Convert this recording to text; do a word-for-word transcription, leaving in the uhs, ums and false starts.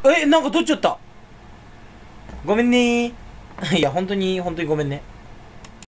え、なんか取っちゃった。ごめんねー。いや、本当に、本当にごめんね。